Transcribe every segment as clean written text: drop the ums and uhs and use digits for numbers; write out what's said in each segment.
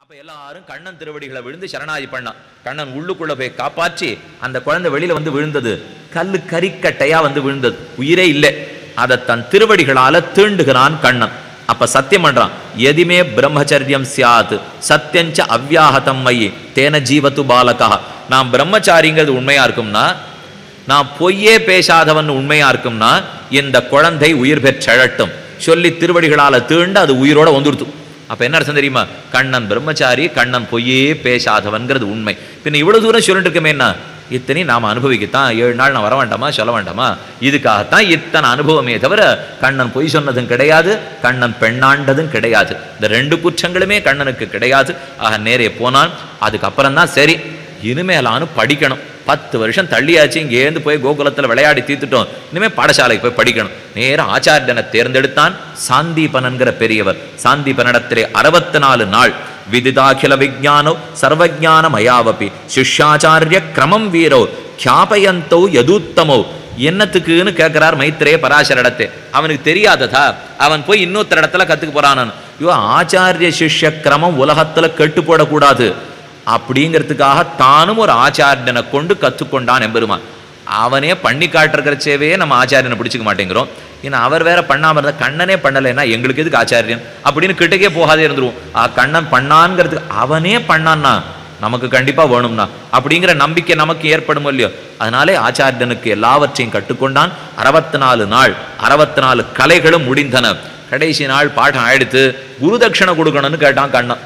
அப்ப எல்லாரும் கண்ணன் திருவடிகளை விழுந்து சரணாகி பண்ணான். கண்ணன் உள்ளுக்குள்ள போய் காப்பாற்றி அந்த குழந்தை வெளியில வந்து விழுந்தது. கல்லு கரிக்கட்டையா வந்து விழுந்தது, உயிரே இல்லை. அதை தன் திருவடிகளால தீண்டுகிறான் கண்ணன். அப்ப சத்தியம் பண்றான், எதிமே பிரம்மச்சரியம் சியாத் சத்தியஞ்ச அவ்யாஹதம் மயி தேன ஜீவத்து பாலகா. நான் பிரம்மச்சாரிங்கிறது உண்மையா இருக்கும்னா, நான் பொய்யே பேசாதவன் உண்மையா இருக்கும்னா, இந்த குழந்தை உயிர் பெற்றழட்டும் சொல்லி திருவடிகளால தீண்டு அது உயிரோட வந்துடுத்து. அப்ப என்ன அர்த்தம் தெரியுமா? கண்ணன் பிரம்மச்சாரி, கண்ணன் பொய்யே பேசாதவன்கிறது உண்மை. பின்ன இவ்வளவு தூரம் சொல்லிட்டு இருக்கமே, என்ன இத்தனை நாம அனுபவிக்கத்தான் 7 நாள் நான் வர வேண்டாமா, சொல்ல வேண்டாமா? இதுக்காகத்தான் இத்தனை அனுபவமே தவிர கண்ணன் பொய் சொன்னதும் கிடையாது, கண்ணன் பெண்ணாண்டதும் கிடையாது. இந்த 2 குற்றங்களுமே கண்ணனுக்கு கிடையாது. ஆக நேரே போனான். அதுக்கப்புறம் தான் சரி, இனிமேலானு படிக்கணும். 10 வருஷம் தள்ளியாச்சு, இங்கேருந்து போய் கோகுலத்தில் விளையாடி தீர்த்துட்டோம், இனிமேல் பாடசாலைக்கு போய் படிக்கணும். நேரம் ஆச்சாரியனை தேர்ந்தெடுத்தான். சாந்தீபனன்கிற பெரியவர். சாந்தீபனிடத்திலே 64 நாள் விதிதாகில விஜானோ சர்வஜான மயாவபி சிஷ்யாச்சாரிய கிரமம் வீரோ கியாபயந்தோ யதூத்தமோ. என்னத்துக்குன்னு கேட்கிறார் மைத்ரேய பராசரிடத்தை. அவனுக்கு தெரியாததா? அவன் போய் இன்னொருத்தர் இடத்துல கத்துக்க போறான். ஐயோ, ஆச்சாரிய சிஷ்ய கிரமம் உலகத்துல கெட்டு போடக்கூடாது அப்படிங்கிறதுக்காக தானும் ஒரு ஆச்சாரியனை கொண்டு கற்றுக்கொண்டான் எம்பெருமான். அவனே பண்ணி காட்டுற சேவையே நம்ம ஆச்சாரியனை பிடிச்சிக்க மாட்டேங்கிறோம். ஏன்னா அவர் வேற பண்ணாம இருந்தா, கண்ணனே பண்ணலைன்னா எங்களுக்கு எதுக்கு ஆச்சாரியன் அப்படின்னு கிட்டக்கே போகாதே இருந்துருவோம். கண்ணன் பண்ணான்ங்கிறதுக்கு அவனே பண்ணான்னா நமக்கு கண்டிப்பா வேணும்னா அப்படிங்கிற நம்பிக்கை நமக்கு ஏற்படும் இல்லையோ. அதனாலே ஆச்சாரியனுக்கு எல்லாவற்றையும் கற்றுக்கொண்டான். 64 நாள் 64 கலைகளும் முடிந்தன. கடைசி நாள் பாடம் ஆயிடுத்து. குருதட்சணை கொடுக்கணும்னு கேட்டான் கண்ணன்.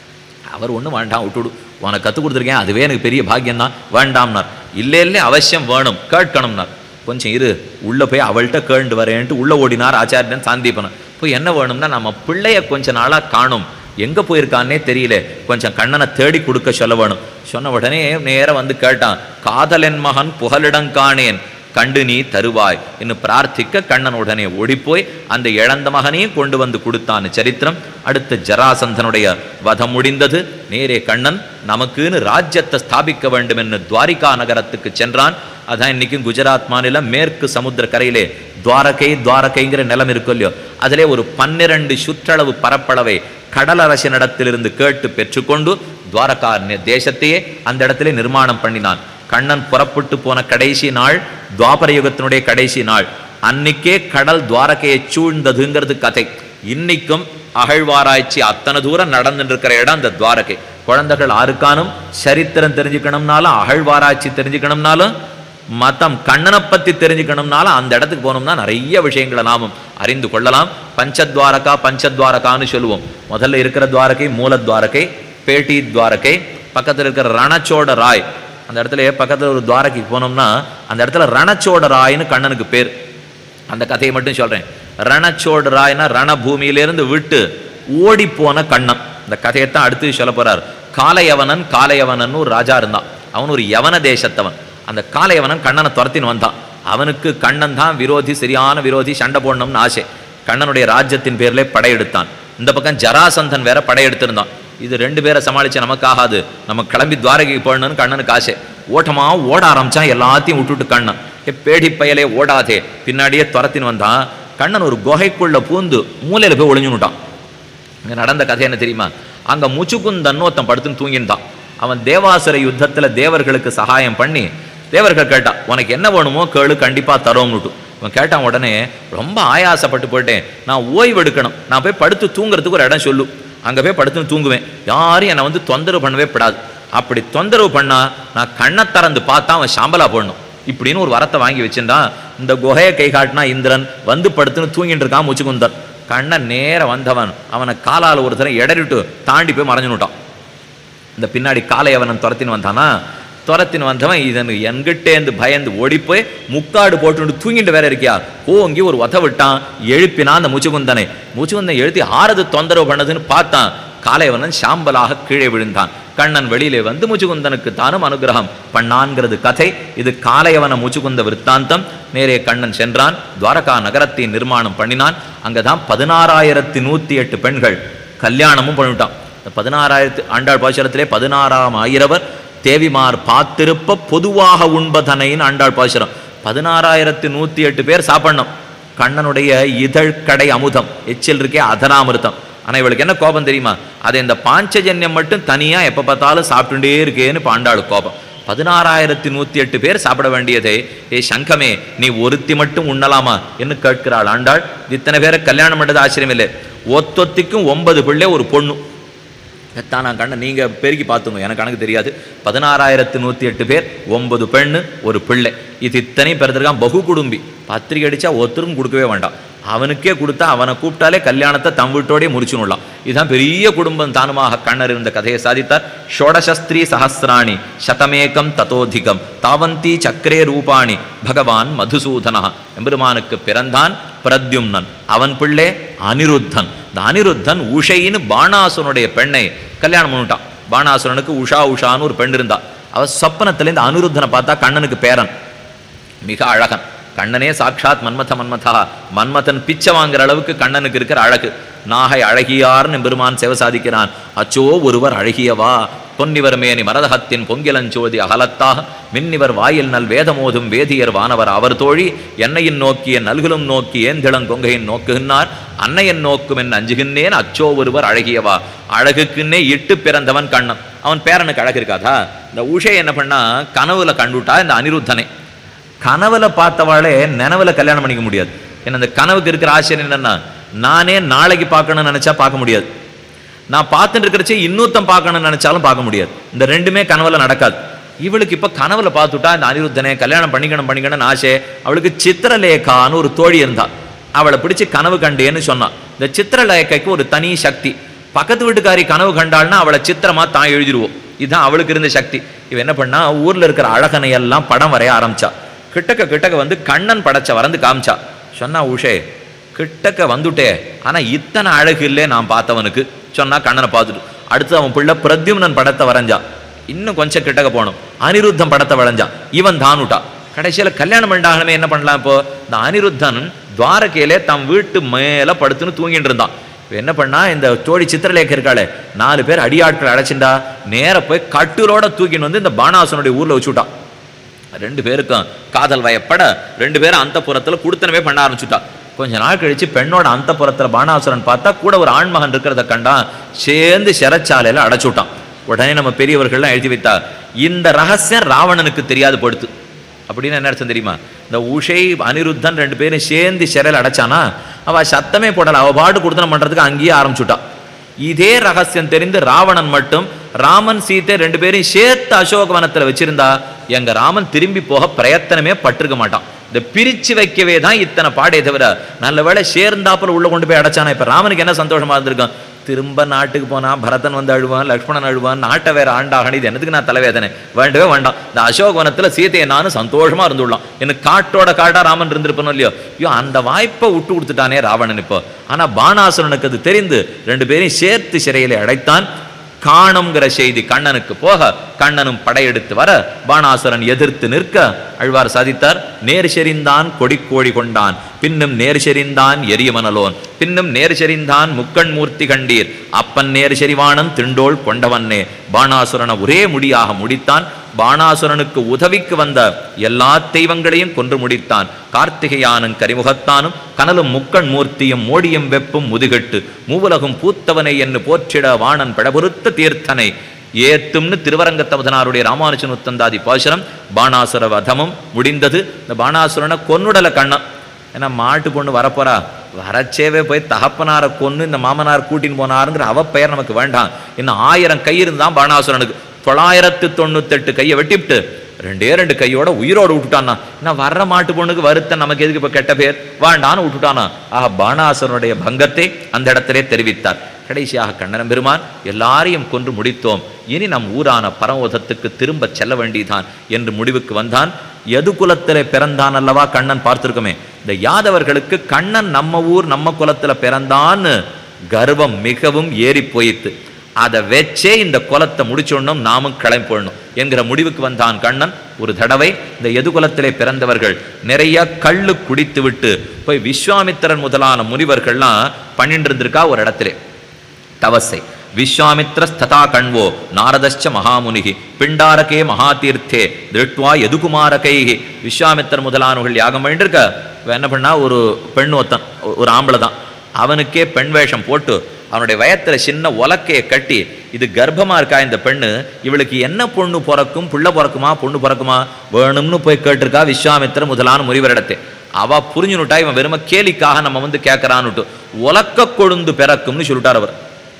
அவர் ஒன்றும் வேண்டாம், விட்டுடு, உனக்கு கற்றுக் கொடுத்துருக்கேன், அதுவே எனக்கு பெரிய பாக்கியம்தான், வேண்டாம்னார். இல்லை இல்லை, அவசியம் வேணும், கேட்கணும்னார். கொஞ்சம் இரு, உள்ளே போய் அவள்கிட்ட கேண்டு வரேன்ட்டு உள்ளே ஓடினார் ஆச்சாரியன் சாந்தீபனன். போய் என்ன வேணும்னா, நம்ம பிள்ளைய கொஞ்ச நாளாக காணும், எங்கே போயிருக்கான்னே தெரியல, கொஞ்சம் கண்ணனை தேடி கொடுக்க சொல்ல வேணும். சொன்ன உடனே நேரம் வந்து கேட்டான். காதலன் மகன் புகலிடங்கானேன் கண்டு நீ தருவாய் என்று பிரார்த்திக்க கண்ணன் உடனே ஓடிப்போய் அந்த இழந்த மகனையும் கொண்டு வந்து கொடுத்தான். சரித்திரம். அடுத்த ஜராசந்தனுடைய வதம் முடிந்தது. நேரே கண்ணன் நமக்குன்னு ராஜ்யத்தை ஸ்தாபிக்க வேண்டும் என்று துவாரிகா நகரத்துக்கு சென்றான். அதான் இன்னைக்கும் குஜராத் மாநிலம் மேற்கு சமுத்திர கரையிலே துவாரகைங்கிற நிலம் இருக்கும் இல்லையோ, அதிலே ஒரு 12 சுற்றளவு பரப்பளவை கடலரசனிடத்திலிருந்து கேட்டு பெற்றுக்கொண்டு துவாரகா தேசத்தையே அந்த இடத்திலே நிர்மாணம் பண்ணினான். கண்ணன் புறப்பட்டு போன கடைசி நாள் துவாபர யுகத்தினுடைய கடைசி நாள். அன்னைக்கே கடல் துவாரகையை சூழ்ந்ததுங்கிறது கதை. இன்னைக்கும் அகழ்வாராய்ச்சி அத்தனை தூரம் நடந்துட்டு இருக்கிற இடம் அந்த துவாரகை. குழந்தைகள் ஆருக்கானும் சரித்திரம் தெரிஞ்சுக்கணும்னாலும், அகழ்வாராய்ச்சி தெரிஞ்சுக்கணும்னாலும், மதம் கண்ணனை பத்தி தெரிஞ்சுக்கணும்னாலும் அந்த இடத்துக்கு போனோம்னா நிறைய விஷயங்களை நாமும் அறிந்து கொள்ளலாம். பஞ்சத்வாரகான்னு சொல்லுவோம். முதல்ல இருக்கிற துவாரகை மூல துவாரகை, பேட்டி துவாரகை, பக்கத்தில் இருக்கிற ரணச்சோட ராய். அந்த இடத்துல பக்கத்தில் ஒரு துவாரகைக்கு போனோம்னா அந்த இடத்துல ரணச்சோட ராய்னு கண்ணனுக்கு பேர். அந்த கதையை மட்டும் சொல்றேன். ரணச்சோட ராய்னா ரணபூமியிலிருந்து விட்டு ஓடி போன கண்ணன். இந்த கதையைத்தான் அடுத்து சொல்ல போறார். காலையவனன் ஒரு ராஜா இருந்தான். அவன் ஒரு யவன தேசத்தவன். அந்த காலையவனன் கண்ணனை துரத்தின்னு வந்தான். அவனுக்கு கண்ணன் தான் விரோதி, சரியான விரோதி, சண்டை போடணும்னு ஆசை. கண்ணனுடைய ராஜ்யத்தின் பேர்ல படையெடுத்தான். இந்த பக்கம் ஜராசந்தன் வேற படையெடுத்திருந்தான். இது 2 பேரை சமாளிச்ச நமக்கு ஆகாது, நம்ம கிளம்பி துவாரகைக்கு போடணும்னு கண்ணனுக்கு ஆசை. ஓட்டமா ஓட ஆரம்பிச்சான். எல்லாத்தையும் விட்டுட்டு கண்ணன், பேடி பயலே ஓடாதே, பின்னாடியே துரத்தின்னு வந்தான். கண்ணன் ஒரு குகைக்குள்ள பூந்து மூலையில போய் ஒளிஞ்சுட்டான். இங்க நடந்த கதை என்ன தெரியுமா? அங்க முச்சுக்குந்தன் ஒருத்தன் படுத்துன்னு தூங்கிட்டான். அவன் தேவாசுர யுத்தத்துல தேவர்களுக்கு சகாயம் பண்ணி, தேவர்கள் கேட்டா உனக்கு என்ன வேணுமோ கேளு, கண்டிப்பா தரோம்னுட்டு. இவன் கேட்டான். உடனே ரொம்ப ஆயாசப்பட்டு போயிட்டேன், நான் ஓய்வு எடுக்கணும், நான் போய் படுத்து தூங்குறதுக்கு ஒரு இடம் சொல்லு, அங்கே போய் படுத்துன்னு தூங்குவேன், யாரும் என்னை வந்து தொந்தரவு பண்ணவே படாது. அப்படி தொந்தரவு பண்ணா நான் கண்ணை திறந்து பார்த்தா அவன் சாம்பலா போடணும் இப்படின்னு ஒரு வரத்தை வாங்கி வச்சுட்டான். இந்த குகையை கை காட்டினா இந்திரன் வந்து படுத்துன்னு தூங்கிட்டு இருக்கான் முச்சுக்குந்தன். கண்ணன் நேரம் வந்தவன் அவனை காலால் ஒரு தரம் இடறிட்டு தாண்டி போய் மறைஞ்சுட்டான். இந்த பின்னாடி காலையவனன் துரத்தின்னு வந்தானா, துரத்தின்னு வந்தவன் இதன் என்கிட்டேந்து பயந்து ஓடிப்போய் முக்காடு போட்டு தூங்கிட்டு வேற இருக்கியா ஓங்கி ஒரு உத விட்டான். எழுப்பினான் அந்த முச்சுக்குந்தனை. முச்சுக்குந்தன் எழுத்தி ஆறது தொந்தரவு பண்ணதுன்னு பார்த்தான். காலையவனன் சாம்பலாக கீழே விழுந்தான். கண்ணன் வெளியிலே வந்து முச்சுக்குந்தனுக்கு தானும் அனுகிரகம் பண்ணான்கிறது கதை. இது காலையவன முச்சுக்குந்த விற்த்தாந்தம். நேரே கண்ணன் சென்றான். துவாரகா நகரத்தை நிர்மாணம் பண்ணினான். அங்கதான் 16,108 பெண்கள் கல்யாணமும் பண்ணிவிட்டான். 16,000 ஆண்டாள் பாசுரத்திலே 16ஆம் ஆயிரவர் தேவிமார் பார்த்திருப்ப பொதுவாக உண்பதனைன்னு ஆண்டாள் பாசுரம். 16,108 பேர் சாப்பிடணும். கண்ணனுடைய இதழ்கடை அமுதம் எச்சில் இருக்கே அதராமிருத்தம், ஆனா இவளுக்கு என்ன கோபம் தெரியுமா? அதை இந்த பாஞ்சஜன்யம் மட்டும் தனியா எப்ப பார்த்தாலும் சாப்பிட்டுட்டே இருக்கேன்னு பாண்டாளு கோபம். 16,108 பேர் சாப்பிட வேண்டியதே, ஏ சங்கமே நீ ஒருத்தி மட்டும் உண்ணலாமா என்று கேட்கிறாள் ஆண்டாள். இத்தனை பேரை கல்யாணம் பண்ணது ஆச்சரியம் இல்லை. ஒத்தொத்திக்கும் 9 பிள்ளை ஒரு பொண்ணு. எத்தான் நான் கண்ண நீங்க பெருக்கி பார்த்துங்க, எனக்கு கணக்கு தெரியாது. 16,108 பேர், 9 பெண்ணு ஒரு பிள்ளை. இது இத்தனையும் பிறந்திருக்கான். பகு குடும்பி. பத்திரிகை அடிச்சா ஒருத்தருக்கும் கொடுக்கவே வேண்டாம், அவனுக்கே கொடுத்தா அவனை கூப்பிட்டாலே கல்யாணத்தை தம் வீட்டோடய முடிச்சுடலாம். இதுதான் பெரிய குடும்பம் தானுமாக கண்ணர் இருந்த கதையை சாதித்தார். ஷோடசஸ்திரீ சஹசிராணி சதமேகம் ததோதிகம் தாவந்தி சக்கரே ரூபாணி பகவான் மதுசூதனா. எம்பெருமானுக்கு பிறந்தான் பிரத்யும்னன், அவன் பிள்ளை அனிருத்தன். இந்த அனிருத்தன் உஷைன்னு பாணாசுரனுடைய பெண்ணை கல்யாணம் பண்ணிட்டான். பாணாசுரனுக்கு உஷா உஷான்னு ஒரு பெண் இருந்தா. அவ சொப்பனத்துல இந்த அனிருத்தனை பார்த்தா கண்ணனுக்கு பேரன், மிக அழகன். கண்ணனே சாட்சாத் மன்மதா, மன்மதன் பிச்சை வாங்குற அளவுக்கு கண்ணனுக்கு இருக்கிற அழகு. நாகை அழகியார்னு பெருமான் சேவை சாதிக்கிறான். அச்சோ ஒருவர் அழகியவா, பொன்னிவர் மேனி மரதகத்தின் பொங்கிலஞ்சோதி அகலத்தாக மின்னிவர் வாயில் நல் வேதமோதும் வேதியர் வானவர் அவர் தோழி என்னையின் நோக்கிய நல்குலும் நோக்கி ஏந்திளங்கொங்கையின் நோக்குகின்றார் அன்னையன் நோக்கும் என் அஞ்சுகின்றேன் அச்சோ ஒருவர் அழகியவா. அழகுக்குன்னே இட்டு பிறந்தவன் கண்ணன். அவன் பேரனுக்கு அழகு இருக்காதா? இந்த உஷை என்ன பண்ணா, கனவுல கண்டுட்டா இந்த அனிருத்தனை. கனவுல பார்த்தவாளே நினைவுல கல்யாணம் பண்ணிக்க முடியாது. ஏன்னா இந்த கனவுக்கு இருக்கிற ஆச்சரியம் என்னன்னா, நானே நாளைக்கு பார்க்கணும்னு நினைச்சா பார்க்க முடியாது, நான் பார்த்துட்டு இருக்கிறச்சே இன்னொருத்தம் பார்க்கணும்னு நினைச்சாலும் பார்க்க முடியாது. இந்த ரெண்டுமே கனவுல நடக்காது. இவளுக்கு இப்ப கனவுல பார்த்துட்டா இந்த அனிருத்தனை கல்யாணம் பண்ணிக்கணும்னு ஆசை. அவளுக்கு சித்திரலேகான்னு ஒரு தோழி இருந்தா. அவளை பிடிச்சு கனவு கண்டேன்னு சொன்னான். இந்த சித்திரலேகைக்கு ஒரு தனி சக்தி. பக்கத்து வீட்டுக்காரி கனவு கண்டாள்னா அவளை சித்திரமா தான் எழுதிடுவோம். இதுதான் அவளுக்கு இருந்த சக்தி. இவ என்ன பண்ணா, ஊர்ல இருக்கிற அழகனை எல்லாம் படம் வரைய ஆரம்பிச்சா. கிட்டக்க வந்து கண்ணன் படைச்ச வரைந்து காமிச்சா. சொன்னா உஷே கிட்டக்க வந்துட்டே, ஆனா இத்தனை அழகு இல்லை நான் பார்த்தவனுக்கு. சொன்னா கண்ணனை பார்த்துட்டு அடுத்து அவன் பிள்ளை பிரத்யும்னன் படத்தை வரைஞ்சா. இன்னும் கொஞ்சம் கிட்டக்க போனோம், அனிருத்தம் படத்தை வரைஞ்சா. இவன் தானுட்டா. கடைசியில கல்யாணம் பண்ணாகணுமே என்ன பண்ணலாம்? இப்போ இந்த அனிருத்தன் துவாரகையிலே தம் வீட்டு மேல படுத்துன்னு தூங்கிட்டு இருந்தான். என்ன பண்ணா, இந்த தோழி சித்திரலேகை இருக்காளே 4 பேர் அடியாட்கள் அடைச்சிண்டா. நேர போய் கட்டுரோட தூக்கின்னு வந்து இந்த பாணாசுரனுடைய ஊர்ல வச்சுட்டான். 2 பேருக்கும் காதல் வயப்பட 2 பேரும் அந்த புறத்துல குடுத்தனவே பண்ண ஆரம்பிச்சுட்டா. கொஞ்ச நாள் கழிச்சு பெண்ணோட அந்த புறத்துல பாணாசுரன் பார்த்தா கூட ஒரு ஆண்மகன் இருக்கிறத கண்டா. சேர்ந்து சிறைச்சாலையில அடைச்சுட்டான். உடனே நம்ம பெரியவர்கள்லாம் எழுதி வைத்தா, இந்த ரகசியம் ராவணனுக்கு தெரியாது படுத்து. அப்படின்னு என்ன அர்த்தம் தெரியுமா? இந்த உஷை அனிருத்தன் 2 பேரும் சேர்ந்து சிறையில் அடைச்சானா, அவ சத்தமே போடல, அவ பாடு கொடுத்தனம் பண்றதுக்கு அங்கேயே ஆரம்பிச்சுட்டான். இதே ரகசியம் தெரிந்து ராவணன் மட்டும் ராமன் சீத்தை 2 பேரையும் சேர்த்து அசோகவனத்துல வச்சிருந்தா எங்க ராமன் திரும்பி போக பிரயத்தனமே பட்டிருக்க மாட்டான். இந்த பிரிச்சு வைக்கவே தான் இத்தனை பாடே தவிர நல்ல வேளை சேர்ந்தாப்புல உள்ள கொண்டு போய் அடைச்சானா. இப்ப ராமனுக்கு என்ன சந்தோஷமா இருந்திருக்கான்? திரும்ப நாட்டுக்கு போனா பரதன் வந்து அழுவான், லக்ஷ்மணன் அழுவான், நாட்டை வேற ஆண்டாகணும். இது என்னதுக்கு நான் தலைவேதனை? வேண்டவே வேண்டாம். இந்த அசோகவனத்துல சீதையை நானும் சந்தோஷமா இருந்துடலாம். எனக்கு காட்டோட காட்டா ராமன் இருந்திருப்பனும் இல்லையோ. ஐயோ, அந்த வாய்ப்பை விட்டு கொடுத்துட்டானே ராவணன். இப்போ ஆனா பாணாசுரனுக்கு அது தெரிந்து 2 பேரையும் சேர்த்து சிறையிலே அடைத்தான். காணுங்கிற செய்தி கண்ணனுக்கு போக கண்ணனும் படையெடுத்து வர பாணாசுரன் எதிர்த்து நிற்க அழ்வார் சாதித்தார். நேர் செறிந்தான் கொடிக்கோழி கொண்டான், பின்னும் நேர் செறிந்தான் எரியமனலோன், பின்னும் நேர் செறிந்தான் முக்கண் மூர்த்தி கண்டீர், அப்பன் நேர் செறிவானன் திண்டோள் கொண்டவன்னே. பாணாசுரனை ஒரே முடியாக முடித்தான். பாணாசுரனுக்கு உதவிக்கு வந்த எல்லா தெய்வங்களையும் கொன்று முடித்தான். கார்த்திகையானும் கரிமுகத்தானும் கனலும் முக்கண் மூர்த்தியும் மோடியும் வெப்பும் முதுகெட்டு மூவுலகும் பூத்தவனை என்று போற்றிட வாணன் படபொருத்த தீர்த்தனை ஏத்தும்னு திருவரங்கத்தமதனாருடைய ராமானுஜன் உத்தந்தாதி பாசுரம். பாணாசுர வதமும் முடிந்தது. இந்த பாணாசுரனை கொன்னுடல கண்ணன். ஏன்னா மாட்டு பொண்ணு வரப்போறா, வரச்சேவே போய் தகப்பனாரை கொன்னு இந்த மாமனார் கூட்டின்னு போனாருங்கிற அவ பெயர் நமக்கு வேண்டாம். இன்னும் 1000 கை இருந்தான் பாணாசுரனுக்கு. 998 கையை வெட்டிவிட்டு 2 கையோட உயிரோடு விட்டுட்டானா. நான் வர்ற மாட்டு பொண்ணுக்கு வருத்த நமக்கு எதுக்கு இப்ப கெட்ட பேர் வேண்டான்னு விட்டுட்டானா. ஆக பாணாசுரனுடைய பங்கத்தை அந்த இடத்திலே தெரிவித்தார். கடைசியாக கண்ணன் பெருமான் எல்லாரையும் கொன்று முடித்தோம், இனி நம் ஊரான பரமோதத்துக்கு திரும்ப செல்ல வேண்டியதான் என்று முடிவுக்கு வந்தான். எது குலத்திலே பிறந்தான் அல்லவா கண்ணன் பார்த்திருக்கோமே. இந்த யாதவர்களுக்கு கண்ணன் நம்ம ஊர் நம்ம குலத்துல பிறந்தான்னு கர்வம் மிகவும் ஏறி போயிட்டு அதை வச்சே இந்த குலத்தை முடிச்சோன்னும் நாமும் கிளம்பி போடணும் என்கிற முடிவுக்கு வந்தான் கண்ணன். ஒரு தடவை இந்த எதுகுலத்திலே பிறந்தவர்கள் நிறைய கள்ளு குடித்து விட்டு போய் விஸ்வாமித்திரன் முதலான முனிவர்கள்லாம் பண்ணிட்டு இருந்திருக்கா ஒரு இடத்திலே தவசை. விஸ்வாமித்ரஸ்ததா கண்வோ நாரதச்ச மகாமுனிகி பிண்டாரகே மகாதீர்த்தே திருட்வா எதுகுமாரகைகி. விஸ்வாமித்திரன் முதலானவர்கள் யாகம் பண்ணிட்டு இருக்க என்ன பண்ணா, ஒரு பெண் ஒருத்தன், ஒரு ஆம்பளை தான், அவனுக்கே பெண் வேஷம் போட்டு அவனுடைய வயத்துல சின்ன உலக்கையை கட்டி, இது கர்ப்பமா இருக்கா இந்த பெண்ணு, இவளுக்கு என்ன பொண்ணு பிறக்கும், புள்ள பிறக்குமா பொண்ணு பிறக்குமா வேணும்னு போய் கேட்டிருக்கா விஸ்வாமித்திர முதலான முனிவரிடத்தை. அவ புரிஞ்சுனுட்டா இவன் வெறும கேலிக்காக நம்ம வந்து கேட்கறான்னுட்டு உலக்க கொழுந்து பிறக்கும்னு சொல்லிட்டார் அவர்.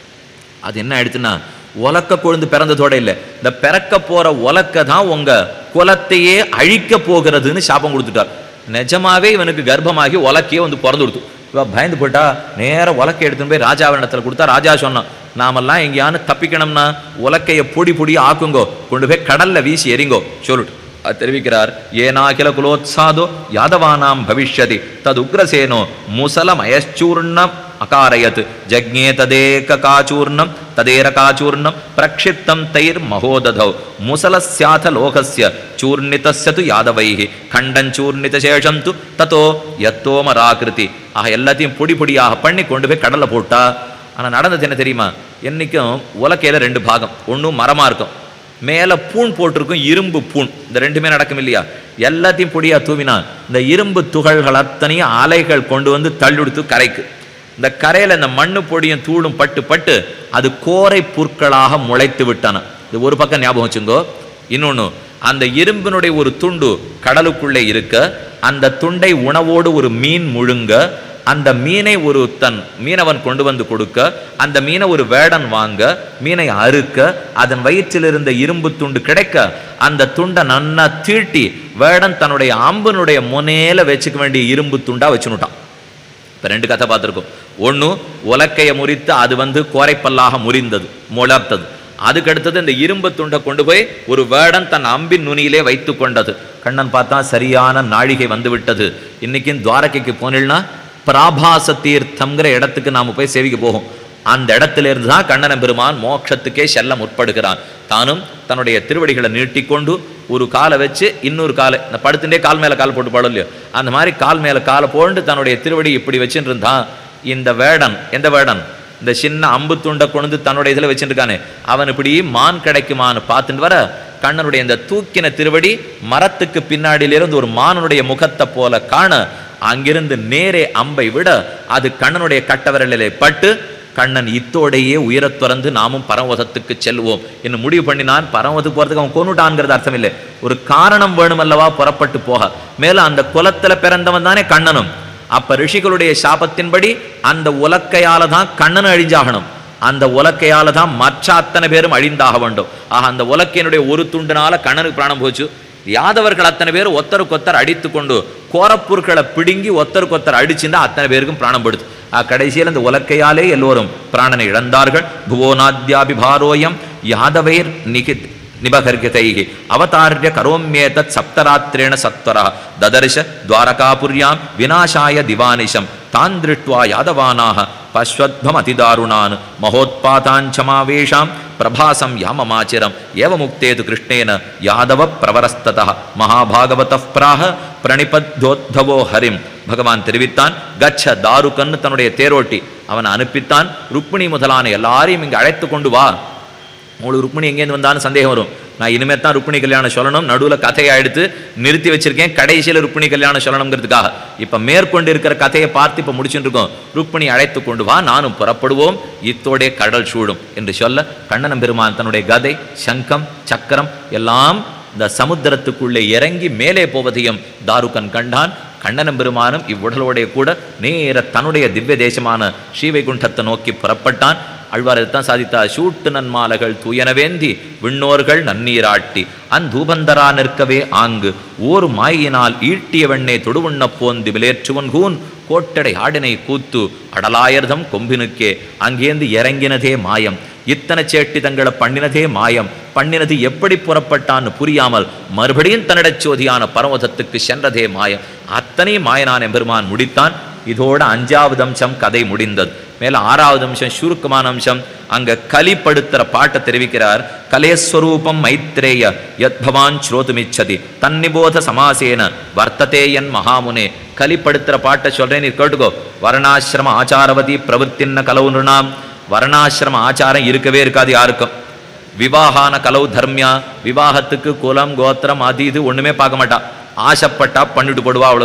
அது என்ன ஆயிடுச்சுன்னா, உலக்க கொழுந்து பிறந்ததோட இல்லை, இந்த பிறக்க போற உலக்க தான் உங்க குலத்தையே அழிக்க போகிறதுன்னு சாபம் கொடுத்துட்டார். நிஜமாவே இவனுக்கு கர்ப்பமாகி உலக்கையே வந்து பிறந்து கொடுத்து. இவ பயந்து போயிட்டா, நேர உலக்கை எடுத்துன்னு போய் ராஜாவிடத்துல கொடுத்தா. ராஜா சொன்னான், நாமெல்லாம் எங்கேயானு தப்பிக்கணும்னா உலக்கையை பொடி பொடி ஆக்குங்கோ, கொண்டு போய் கடல்ல வீசி எறிங்கோ சொல்லிட்டு தெரிவிக்கிறார். ஏனாகில குலோத்சாதோ யாதவானாம் பவிஷ்யதி தது உக்ரசேனோ முசலமயச்சூர்ணம் அகாரயத் ஜக்ஞே ததேகாச்சூர்ணம் ததேரகாச்சூர்ணம் பிரக்ஷிப்தம் தைர் மகோததௌ முசலஸ்யாத லோகஸ்ய சூர்ணிதஸ்ய து யாதவைஹி கண்டஞ்சூர்ணித சேஷம் து ததோ யத்தோமராகிருதி. ஆக எல்லாத்தையும் பொடி பொடியாக பண்ணி கொண்டு போய் கடல்ல போட்டா. ஆனா நடந்தது என்ன தெரியுமா, என்னைக்கும் உலக்கையில ரெண்டு பாகம், ஒன்றும் மரமா இருக்கும், மேலே பூண் போட்டிருக்கும், இரும்பு பூண், இந்த ரெண்டுமே நடக்கும் இல்லையா. எல்லாத்தையும் பொடியா தூவினா இந்த இரும்பு துகள்கள் அத்தனையும் அலைகள் கொண்டு வந்து தள்ளுடுத்து கரைக்கு. இந்த கரையில இந்த மண்ணு பொடியும் தூளும் பட்டு பட்டு அது கோரை புற்களாக முளைத்து விட்டான. இது ஒரு பக்கம் ஞாபகம் வச்சுங்கோ. இன்னொன்னு, அந்த இரும்பினுடைய ஒரு துண்டு கடலுக்குள்ளே இருக்க, அந்த துண்டை உணவோடு ஒரு மீன் முழுங்க, அந்த மீனை ஒரு மீனவன் கொண்டு வந்து கொடுக்க, அந்த மீனை ஒரு வேடன் வாங்க, மீனை அறுக்க, அதன் வயிற்றில் இருந்த இரும்பு துண்டு கிடைக்க, அந்த துண்டை நன்னா தீட்டி வேடன் தன்னுடைய அம்பனுடைய முனையில வச்சுக்க வேண்டிய இரும்பு துண்டா வச்சுனுட்டான். இப்போ ரெண்டு கதை பார்த்துருக்கோம். ஒன்று, உலக்கையை முறித்து அது வந்து கோரைப்பல்லாக முறிந்தது, முளர்த்தது. அதுக்கடுத்தது இந்த இரும்பு துண்டை கொண்டு போய் ஒரு வேடன் தன் அம்பின் நுனியிலே வைத்து கொண்டது. கண்ணன் பார்த்தா சரியான நாழிகை வந்து விட்டது. இன்னைக்கும் துவாரகைக்கு போனீங்கன்னா பிராபாச தீர்த்தம்ங்கிற இடத்துக்கு நாம போய் சேவிக்க போகும். அந்த இடத்துல இருந்து தான் கண்ணன பெருமான் மோட்சத்துக்கே செல்ல முற்படுகிறான். தானும் தன்னுடைய திருவடிகளை நீட்டிக்கொண்டு ஒரு காலை வச்சு இன்னொரு காலை, இந்த படுத்துட்டே கால் மேல கால் போட்டு பாடும் இல்லையோ, அந்த மாதிரி கால் மேல காலை போட்டு தன்னுடைய திருவடி இப்படி வச்சுட்டு இருந்தான். இந்த வேடன், எந்த வேடன், இந்த சின்ன அம்பு துண்டை கொண்டு தன்னுடைய இதில் வச்சுட்டு இருக்கானே, அவன் இப்படி மான் கிடைக்குமான்னு பார்த்துட்டு வர, கண்ணனுடைய இந்த தூக்கின திருவடி மரத்துக்கு பின்னாடியிலிருந்து ஒரு மானுடைய முகத்தை போல காண, அங்கிருந்து நேரே அம்பை விட அது கண்ணனுடைய கட்டவரலிலே பட்டு, கண்ணன் இத்தோடையே உயரத் துறந்து நாமும் பரமவதத்துக்கு செல்வோம் என்று முடிவு பண்ணினான். பரமவதத்துக்கு போறதுக்கு அவன் கொன்னுட்டான்ங்கிறது அர்த்தம் இல்லை, ஒரு காரணம் வேணும் அல்லவா புறப்பட்டு போக. மேலும் அந்த குலத்துல பிறந்தவன் தானே கண்ணனும். அப்ப ரிஷிகளுடைய சாபத்தின்படி அந்த உலக்கையால தான் கண்ணன் அழிஞ்சாகணும், அந்த உலக்கையால தான் மற்ற அத்தனை பேரும் அழிந்தாக வேண்டும். ஆக அந்த உலக்கையினுடைய ஒரு துண்டுனால கண்ணனுக்கு பிராணம் போச்சு. யாதவர்கள் அத்தனை பேர் ஒத்தருக்கொத்தர் அடித்து கொண்டு கோரப்பொருட்களை பிடுங்கி ஒத்தருக்கொத்தர் அடிச்சுன்னா அத்தனை பேருக்கும் பிராணம் படுத்து. கடைசியில் அந்த உலக்கையாலே எல்லோரும் பிராணனை இழந்தார்கள். புவோனாத்யாபிபாரோயம் யாதவைர் நிபகர்கிதைஹி அவதார்ய கரோம்யேதத் சப்தராத்ரேண சத்வரா ததர்ஷ துவாரகாபுர்யாம் விநாசாய திவானிஷம் தான் திருஷ்ட்வா யாதவானாக பஸ்வத்வம் அதிதாருணான் மகோத்பாதாஞ்சமாவேஷாம் பிரபாசம் யாமமாச்சிரம் ஏவமுக்தேது கிருஷ்ணேன யாதவ பிரவரஸ்ததா மகாபாகவத பிராக பிரணிபத்தோத்தவோ ஹரிம். பகவான் தெரிவித்தான், கச்ச தாருகன்னு தன்னுடைய தேரோட்டி அவன் அனுப்பித்தான். ருக்மிணி முதலான எல்லாரையும் இங்கு அழைத்து கொண்டு வா. உங்களுக்கு ருக்மிணி எங்கேருந்து வந்தாலும் சந்தேகம் வரும். நான் இனிமேல் தான் ருக்மிணி கல்யாணம் சொல்லணும், நடுவில் கதையை எடுத்து நிறுத்தி வச்சிருக்கேன், கடைசியில் ருக்மிணி கல்யாணம் சொல்லணுங்கிறதுக்காக. இப்போ மேற்கொண்டு இருக்கிற கதையை பார்த்து இப்போ முடிச்சுட்டு இருக்கோம். ருக்மிணி அழைத்து கொண்டு வா, நானும் புறப்படுவோம், இத்தோடைய கடல் சூடும் என்று சொல்ல, கண்ணனம் பெருமான் தன்னுடைய கதை, சங்கம், சக்கரம் எல்லாம் இந்த சமுத்திரத்துக்குள்ளே இறங்கி மேலே போவதையும் தாருகன் கண்டான். கண்ணனம் பெருமானும் இவ்வுடலோடைய கூட நேர தன்னுடைய திவ்ய தேசமான ஸ்ரீவைகுண்டத்தை நோக்கி புறப்பட்டான். ஆழ்வாரைத்தான் சாதித்தார், சூட்டு நன்மாலைகள் தூயனவேந்தி விண்ணோர்கள் நன்னீராட்டி அந்தூபந்தரா நிற்கவே ஆங்கு ஓர் மாயினால் ஈட்டிய வெண்ணே தொடுவுண்ண போந்தி விலேற்றுவன் கூன் கோட்டடை ஆடினை கூத்து அடலாயர்தம் கொம்பினுக்கே அங்கேந்து இறங்கினதே மாயம். இத்தனை சேட்டி தங்களை பண்ணினதே மாயம். பண்ணினது எப்படி புறப்பட்டான்னு புரியாமல் மறுபடியும் தன்னிடச் சோதியான பரமதத்துக்கு சென்றதே மாயம். அத்தனை மாயனான பெருமான் முடித்தான். இதோட 5வது அம்சம் கதை முடிந்தது. மேல 6வது அம்சம் சுருக்கமான அம்சம். அங்க கலிப்படுத்துற பாட்டை தெரிவிக்கிறார். கலேஸ்வரூபம் மைத்ரேய யத் பவான் ஸ்ரோதுமிச்சதி தன்னிபோத சமாசேன வர்த்ததேயன் மகாமுனே. கலிப்படுத்துற பாட்டை சொல்றேன், நீ கேட்டுக்கோ. வர்ணாசிரம ஆச்சாரவதி பிரவருத்தின்ன கலவுனாம். வர்ணாசிரம ஆச்சாரம் இருக்கவே இருக்காது யாருக்கும். விவாகான கலவு தர்மியா, விவாகத்துக்கு குலம் கோத்திரம் அது இது ஒண்ணுமே பார்க்க மாட்டா. ஆசைப்பட்டா பண்ணிட்டு போடுவா, அவ்வளவுதான்.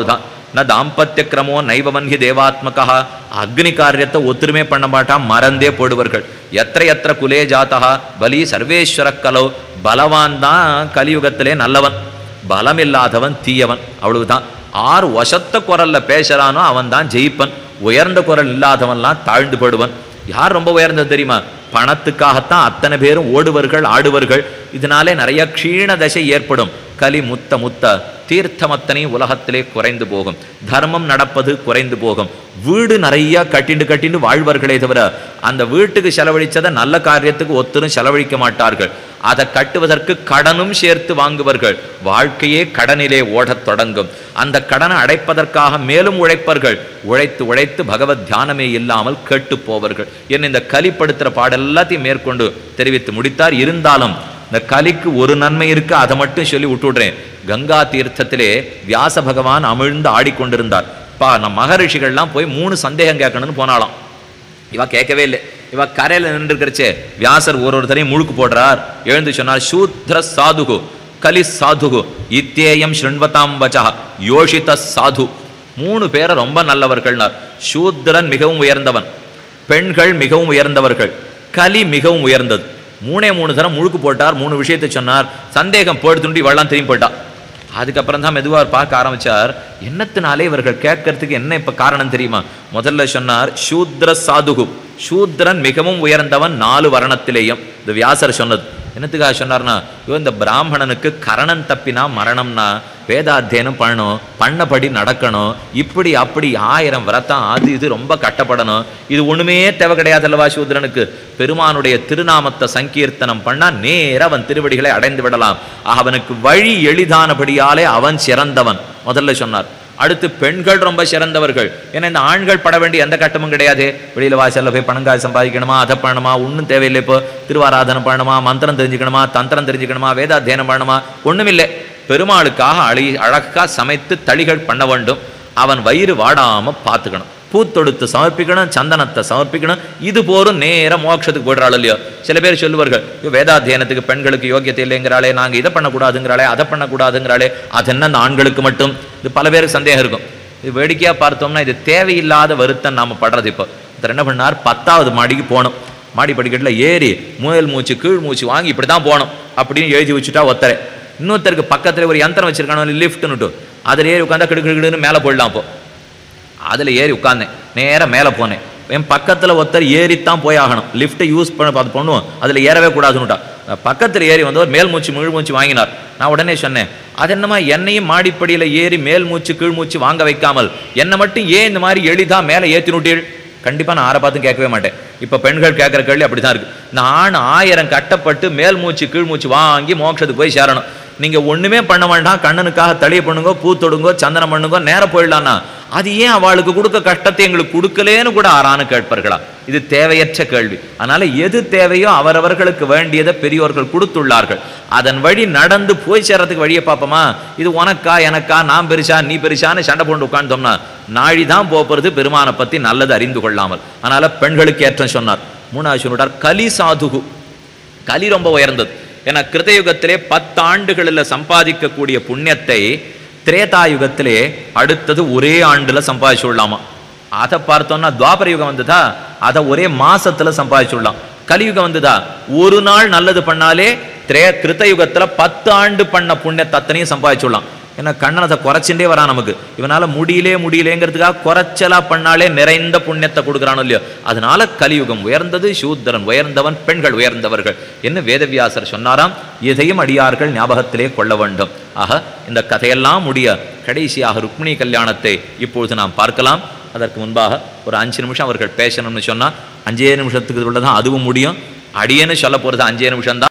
ந தாம்பத்திய கிரமோ நைவவன்ஹி தேவாத்மகா. அக்னி காரியத்தை ஒத்துருமே பண்ண மாட்டான், மறந்தே போடுவார்கள். எத்திர குலே ஜாத்தா பலி சர்வேஸ்வர கலோ. பலவான் தான் கலியுகத்திலே நல்லவன், பலம் இல்லாதவன் தீயவன், அவ்வளவுதான். ஆறு வசத்த குரல்ல பேசுறானோ அவன் தான் ஜெயிப்பன், உயர்ந்த குரல் இல்லாதவன்லாம் தாழ்ந்து போடுவன். யார் ரொம்ப உயர்ந்தது தெரியுமா? பணத்துக்காகத்தான் அத்தனை பேரும் ஓடுவர்கள் ஆடுவர்கள். இதனாலே நிறைய க்ஷீண தசை ஏற்படும். கலி முத்த முத்த தீர்த்தமத்தனை உலகத்திலே குறைந்து போகும், தர்மம் நடப்பது குறைந்து போகும். வீடு நிறைய கட்டிண்டு வாழ்வர்களே தவிர அந்த வீட்டுக்கு செலவழிச்சதை நல்ல காரியத்துக்கு ஒத்தரும் செலவழிக்க மாட்டார்கள். அதை கட்டுவதற்கு கடனும் சேர்த்து வாங்குவார்கள். வாழ்க்கையே கடனிலே ஓடத் தொடங்கும். அந்த கடனை அடைப்பதற்காக மேலும் உழைப்பார்கள். உழைத்து உழைத்து பகவத் தியானமே இல்லாமல் கேட்டு போவார்கள். என்ன இந்த கலிப்படுத்துகிற பாடெல்லாத்தையும் மேற்கொண்டு தெரிவித்து முடித்தார். இருந்தாலும் இந்த கலிக்கு ஒரு நன்மை இருக்கு, அதை மட்டும் சொல்லி விட்டுடுறேன். கங்கா தீர்த்தத்திலே வியாச பகவான் அமிழ்ந்து ஆடிக்கொண்டிருந்தார். நம்ம மகரிஷிகள்லாம் போய் 3 சந்தேகம் கேட்கணும்னு போனாலாம். இவ கேட்கவே இல்லை. இவ கரையில நின்றுக்கிறச்சே வியாசர் ஒருத்தரையும் முழுக்கு போடுறார். எழுந்து சொன்னார், சூத்ர சாதுகு கலி சாதுகு இத்தேயம் ஸ்ருண்வதாம் வச்சா யோஷித சாது. 3 பேரை ரொம்ப நல்லவர்கள்னார். சூத்ரன் மிகவும் உயர்ந்தவன், பெண்கள் மிகவும் உயர்ந்தவர்கள், கலி மிகவும் உயர்ந்தது. 3 தரம் முழுக்கு போட்டார். 3 விஷயத்தை சொன்னார். சந்தேகம் போடுத்துண்டி வெள்ளம் திரும்பி போட்டார். அதுக்கப்புறம் தான் மெதுவாக பார்க்க ஆரம்பிச்சார். என்னத்தினாலே இவர்கள் கேட்கறதுக்கு என்ன இப்ப காரணம் தெரியுமா? முதல்ல சொன்னார் சூத்ர சாதுகு, சூத்ரன் மிகவும் உயர்ந்தவன் 4 வர்ணத்திலேயும். இது வியாசர் சொன்னது. என்னத்துக்காக சொன்னார்னா, இந்த பிராமணனுக்கு கரணம் தப்பினா மரணம்னா வேதாத்தியனம் பண்ணணும், பண்ணபடி நடக்கணும், இப்படி அப்படி 1000 விரதம் அது இது ரொம்ப கட்டப்படணும். இது ஒண்ணுமே தேவை கிடையாது அல்லவா சூத்ரனுக்கு. பெருமானுடைய திருநாமத்தை சங்கீர்த்தனம் பண்ணா நேர அவன் திருவடிகளை அடைந்து விடலாம். அவனுக்கு வழி எளிதானபடியாலே அவன் சிறந்தவன் முதல்ல சொன்னார். அடுத்து பெண்கள் ரொம்ப சிறந்தவர்கள். ஏன்னா இந்த ஆண்கள் பட வேண்டிய எந்த கட்டமும் கிடையாது. வெளியில வாசல்ல போய் பணங்காய் சம்பாதிக்கணுமா, அதை பண்ணணுமா, ஒன்றும் தேவையில்லை. இப்போ திருவாராதனம் பண்ணணுமா, மந்திரம் தெரிஞ்சுக்கணுமா, தந்திரம் தெரிஞ்சுக்கணுமா, வேதாத்தியனம் பண்ணணுமா, ஒண்ணுமில்லை. பெருமாளுக்காக அழகா சமைத்து தளிகள் பண்ண வேண்டும். அவன் வயிறு வாடாம பார்த்துக்கணும், பூத்தொடுத்து சமர்ப்பிக்கணும், சந்தனத்தை சமர்ப்பிக்கணும். இது போரும் நேர மோட்சத்துக்கு போடுறாள் இல்லையோ. சில பேர் சொல்லுவார்கள், வேதாத்தியனத்துக்கு பெண்களுக்கு யோக்கியத்தை இல்லைங்கிறாளே, நாங்க இதை பண்ணக்கூடாதுங்கிறாளே, அதை பண்ணக்கூடாதுங்கிறாளே, அது என்ன அந்த ஆண்களுக்கு மட்டும்? இது பல பேருக்கு சந்தேகம் இருக்கும். இது வேடிக்கையா பார்த்தோம்னா இது தேவையில்லாத வருத்தம் நாம படுறது. இப்போ என்ன பண்ணார், 10வது மாடிக்கு போகணும். மாடி படிக்கட்டில் ஏறி மேல் மூச்சு கீழ் மூச்சு வாங்கி இப்படிதான் போகணும் அப்படின்னு எழுதி வச்சுட்டா ஒருத்தரை. இன்னொருத்தருக்கு பக்கத்துல ஒரு யந்திரம் வச்சிருக்கானோ லிஃப்ட்னுட்டு, அதில் ஏறி உட்காந்தா கிடுக்கிடுன்னு மேலே போயிடலாம். அப்போ அதில் ஏறி உட்கார்ந்தேன், நேராக மேலே போனேன். என் பக்கத்தில் ஒருத்தர் ஏறித்தான் போய் ஆகணும். லிஃப்ட்டை யூஸ் பண்ணுவோம், அதில் ஏறவே கூடாதுன்னுட்டா. பக்கத்தில் ஏறி வந்தவர் மேல் மூச்சு முழு மூச்சு வாங்கினார். நான் உடனே சொன்னேன், அது என்னமா என்னையும் மாடிப்படியில் ஏறி மேல் மூச்சு கீழ் மூச்சு வாங்க வைக்காமல் என்னை மட்டும் ஏன் இந்த மாதிரி எளிதாக மேலே ஏற்றினுட்டீள்? கண்டிப்பாக நான் ஆரை பார்த்தும் கேட்கவே மாட்டேன். இப்போ பெண்கள் கேட்குற கேள்வி அப்படி தான் இருக்குது. நான் 1000 கட்டப்பட்டு மேல் மூச்சு கீழ் மூச்சு வாங்கி மோட்சத்துக்கு போய் சேரணும். நீங்கள் ஒன்றுமே பண்ண வேண்டாம், கண்ணனுக்காக தளியை பண்ணுங்கோ, பூ தொடுங்கோ, சந்தனம் பண்ணுங்கோ, நேரம் போயிடலான்னா அது ஏன் அவளுக்கு கொடுக்க கஷ்டத்தை எங்களுக்கு கொடுக்கலேன்னு கூட ஆறான்னு கேட்பார்களா? இது தேவையற்ற கேள்வி. அதனால எது தேவையோ அவரவர்களுக்கு வேண்டியதை பெரியோர்கள் கொடுத்துள்ளார்கள். அதன் வழி நடந்து போய் சேர்றதுக்கு வழியை பார்ப்போமா? இது உனக்கா எனக்கா, நான் பெருசா நீ பெருசான்னு சண்டை போட்டு உட்கார்ந்தோம்னா நாழிதான் போகிறது பெருமானை பற்றி நல்லது அறிந்து கொள்ளாமல். அதனால பெண்களுக்கு ஏற்றம் சொன்னார். 3வது சொன்னார் கலி சாதுகு. கலி ரொம்ப உயர்ந்தது. ஏன்னா கிருதயுகத்திலே 10 ஆண்டுகளில் சம்பாதிக்கக்கூடிய புண்ணியத்தை திரேதாயுகத்திலே அடுத்தது ஒரே ஆண்டுல சம்பாதிச்சுடலாமா. அதை பார்த்தோம்னா துவாபர யுகம் வந்ததா, அதை ஒரே மாசத்துல சம்பாதிச்சுடலாம். கலியுகம் வந்ததா, ஒரு நாள் நல்லது பண்ணாலே கிருத்தயுகத்துல 10 ஆண்டு பண்ண புண்ணியத்தை அத்தனையும் சம்பாதிச்சுடலாம். ஏன்னா கண்ணன் அதை குறைச்சுட்டே வரான் நமக்கு. இவனால முடியலேங்கிறதுக்காக குறைச்சலா பண்ணாலே நிறைந்த புண்ணியத்தை கொடுக்குறானோ இல்லையோ. அதனால கலியுகம் உயர்ந்தது, சூத்திரன் உயர்ந்தவன், பெண்கள் உயர்ந்தவர்கள் என்ன வேதவியாசர் சொன்னாராம். இதையும் அடியார்கள் ஞாபகத்திலே கொள்ள வேண்டும். ஆக இந்த கதையெல்லாம் முடிய கடைசியாக ருக்மிணி கல்யாணத்தை இப்பொழுது நாம் பார்க்கலாம். அதற்கு முன்பாக ஒரு 5 நிமிஷம் அவர்கள் பேசணும்னு சொன்னா 5 நிமிஷத்துக்கு உள்ளதான் அதுவும் முடியும். அடியேன்னு சொல்ல போறது 5 நிமிஷம் தான்.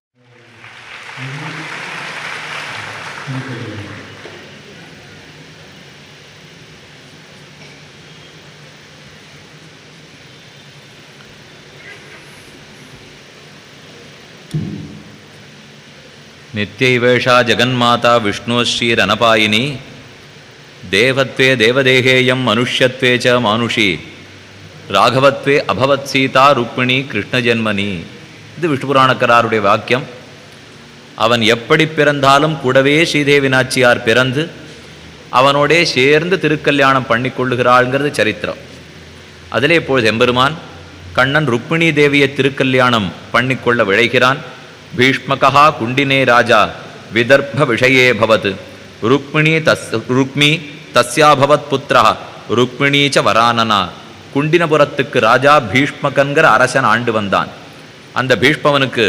நித்யைவேஷா ஜெகன்மாதா விஷ்ணு ஸ்ரீரனபாயினி தேவத்வே தேவதேகேயம் மனுஷ்யத்வே ச மானுஷி ராகவத்வே அபவத் சீதா ருக்மிணி கிருஷ்ண ஜென்மனி. இது விஷ்ணு புராணக்காரருடைய வாக்கியம். அவன் எப்படி பிறந்தாலும் கூடவே ஸ்ரீதேவி நாச்சியார் பிறந்து அவனோடே சேர்ந்து திருக்கல்யாணம் பண்ணி கொள்ளுகிறாள்ங்கிறது சரித்திரம். அதிலே இப்பொழுது எம்பெருமான் கண்ணன் ருக்மிணி தேவியை திருக்கல்யாணம் பண்ணிக்கொள்ள விழைகிறான். பீஷ்மகா குண்டினே ராஜா விதர்ப்ப விஷயே பவத் ருக்மி தஸ்யாபவத் புத்திரா ருக்மிணீச்ச வரானனா. குண்டினபுரத்துக்கு ராஜா பீஷ்மகன்கிற அரசன் ஆண்டு வந்தான். அந்த பீஷ்மவனுக்கு